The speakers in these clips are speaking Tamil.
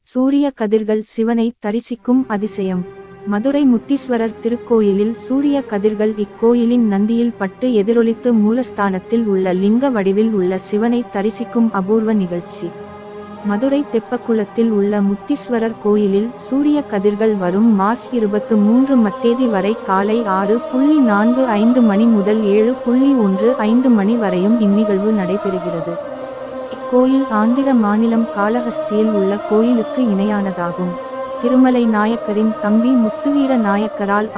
சூரிய கதிர்கள் சிவனை தரிசிக்கும் அதிசயம். மதுரை முத்தீஸ்வரர் திருக்கோயிலில் சூரிய கதிர்கள் இக்கோயிலின் நந்தியில் பட்டு எதிரொலித்து மூலஸ்தானத்தில் உள்ள லிங்க வடிவில் உள்ள சிவனை தரிசிக்கும் அபூர்வ நிகழ்ச்சி. மதுரை தெப்பக்குளத்தில் உள்ள முத்தீஸ்வரர் கோயிலில் சூரிய கதிர்கள் வரும் மார்ச் 23 மத்தேதி வரை காலை 6:45 மணி முதல் 7:15 மணி வரையும் இந்நிகழ்வு நடைபெறுகிறது. இக்கோயில் ஆந்திர மாநிலம் காளஹஸ்தியில் உள்ள கோயிலுக்கு இணையானதாகும். திருமலை நாயக்கரின் தம்பி முத்துவீர நாயக்கரால்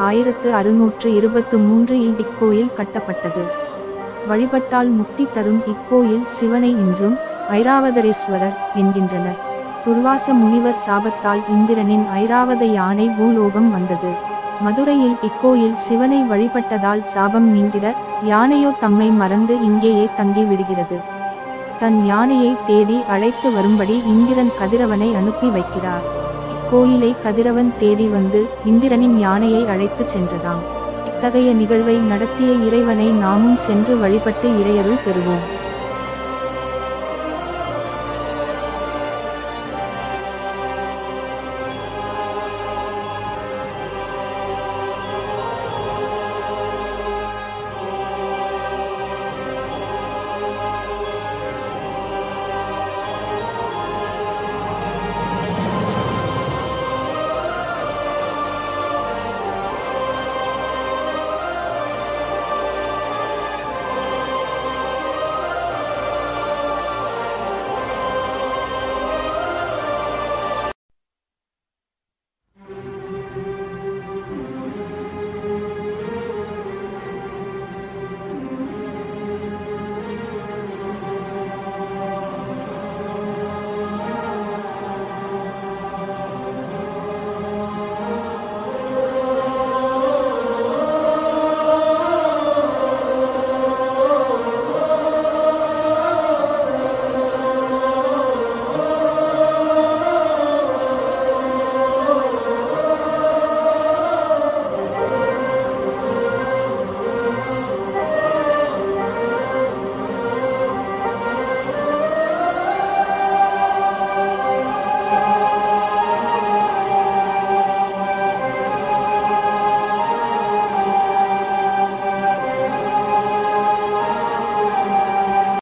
1623 இல் இக்கோயில் கட்டப்பட்டது. வழிபட்டால் முக்தி தரும் இக்கோயில் சிவனை இன்றும் ஐராவதரேஸ்வரர் என்கின்றனர். துர்வாச முனிவர் சாபத்தால் இந்திரனின் ஐராவத யானை பூலோகம் வந்தது. மதுரையில் இக்கோயில் சிவனை வழிபட்டதால் சாபம் நீங்கிட யானையோ தம்மை மறந்து இங்கேயே தங்கி விடுகிறது. தன் யானையை தேடி அழைத்து வரும்படி இந்திரன் கதிரவனை அனுப்பி வைக்கிறார். இக்கோயிலை கதிரவன் தேடி வந்து இந்திரனின் யானையை அழைத்து சென்றதாம். இத்தகைய நிகழ்வை நடத்திய இறைவனை நாமும் சென்று வழிபட்டு இறையருள் பெறுவோம்.